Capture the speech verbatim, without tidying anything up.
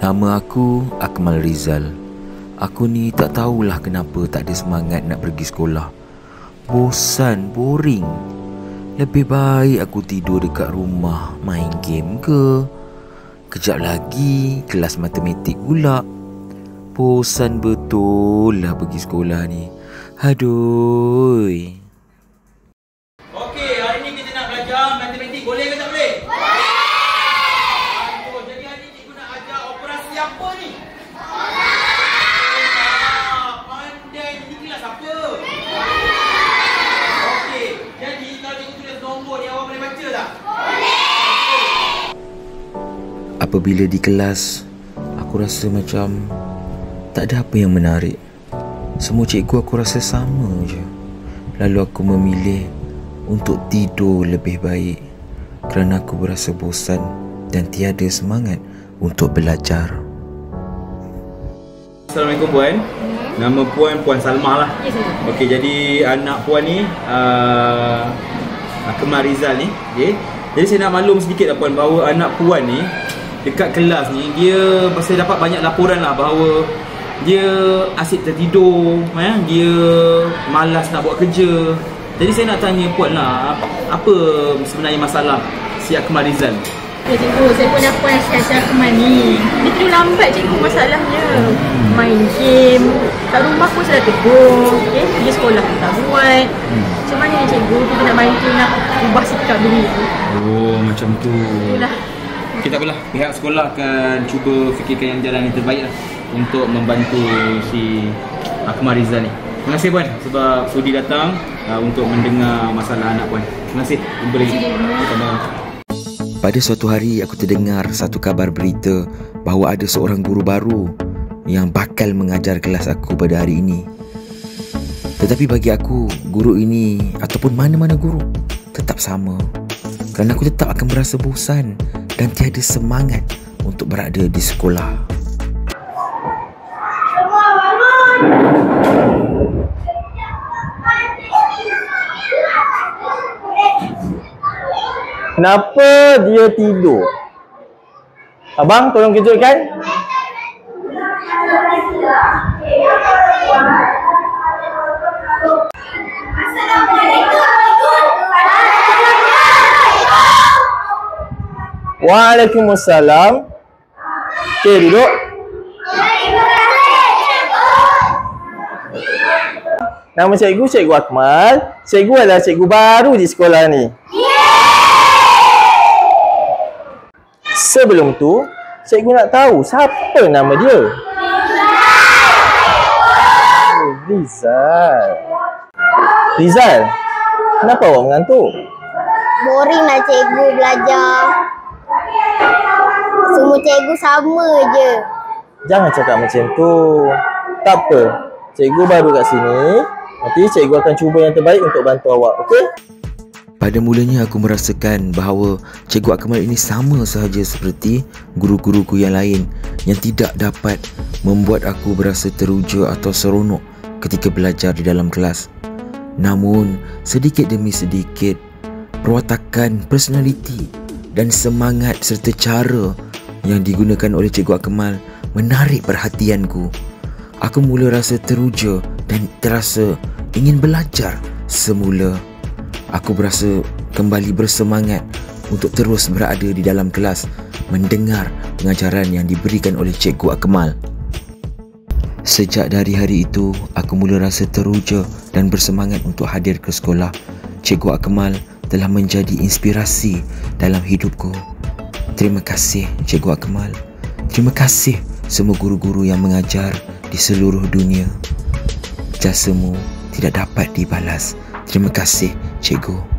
Nama aku Akmal Rizal. Aku ni tak tahulah kenapa tak ada semangat nak pergi sekolah. Bosan, boring. Lebih baik aku tidur dekat rumah, main game ke. Kejap lagi kelas matematik pula. Bosan betul lah pergi sekolah ni. Aduh. Okey, hari ni kita nak belajar matematik. Boleh ke tak boleh? Boleh! Aduh, jadi hari ni cikgu nak ajar operasi apa ni? Ah, pandai. Ini kelas apa? Okey, jadi kalau cikgu tulis nombor ni, awak boleh baca tak? Boleh! Apabila di kelas, aku rasa macam tak ada apa yang menarik. Semua cikgu aku rasa sama je. Lalu aku memilih untuk tidur lebih baik kerana aku berasa bosan dan tiada semangat untuk belajar. Assalamualaikum Puan. Nama Puan Puan Salmah lah. Ya, saya. Okey, jadi anak Puan ni uh, Akmal Rizal ni, okay. Jadi saya nak maklum sedikit lah Puan, bahawa anak Puan ni dekat kelas ni, dia saya dapat banyak laporan lah bahawa dia asyik tertidur, eh? Dia malas nak buat kerja. Jadi saya nak tanya Puan lah, apa sebenarnya masalah si Akmal Rizal? Ya cikgu, saya pun dapat nasihat Akmal ni. Dia tidur lambat cikgu masalahnya. hmm. Main game, kat rumah pun saya dah tegur, okay? Pergi sekolah pun tak buat. hmm. Macam mana ni cikgu, kita nak bantu nak ubah sikap dia ni. Oh, macam tu. Itulah. Okay, tak apalah, pihak sekolah akan cuba fikirkan yang jalan yang terbaik lah untuk membantu si Akmal Rizal ni. Terima kasih Puan sebab sudi datang uh, untuk mendengar masalah anak Puan. Terima kasih. Jumpa lagi. Pada suatu hari aku terdengar satu kabar berita bahawa ada seorang guru baru yang bakal mengajar kelas aku pada hari ini. Tetapi bagi aku, guru ini ataupun mana-mana guru tetap sama. Kerana aku tetap akan berasa bosan dan tiada semangat untuk berada di sekolah. Kenapa dia tidur? Abang, tolong kejutkan. Waalaikumsalam. Okey, duduk. Nama cikgu, Cikgu Akmal. Cikgu adalah cikgu baru di sekolah ni. Sebelum tu, cikgu nak tahu siapa nama dia. Oh, Rizal. Rizal, kenapa awak mengantuk? Boring lah cikgu belajar. Semua cikgu sama je. Jangan cakap macam tu. Tak apa, cikgu baru kat sini. Nanti cikgu akan cuba yang terbaik untuk bantu awak, okey? Pada mulanya aku merasakan bahawa Cikgu Akmal ini sama sahaja seperti guru-guruku yang lain yang tidak dapat membuat aku berasa teruja atau seronok ketika belajar di dalam kelas. Namun, sedikit demi sedikit, perwatakan personaliti dan semangat serta cara yang digunakan oleh Cikgu Akmal menarik perhatianku. Aku mula rasa teruja dan terasa ingin belajar semula. Aku berasa kembali bersemangat untuk terus berada di dalam kelas mendengar pengajaran yang diberikan oleh Cikgu Akmal. Sejak dari hari itu, aku mula rasa teruja dan bersemangat untuk hadir ke sekolah. Cikgu Akmal telah menjadi inspirasi dalam hidupku. Terima kasih Cikgu Akmal. Terima kasih semua guru-guru yang mengajar di seluruh dunia. Jasamu tidak dapat dibalas. Terima kasih, Cikgu.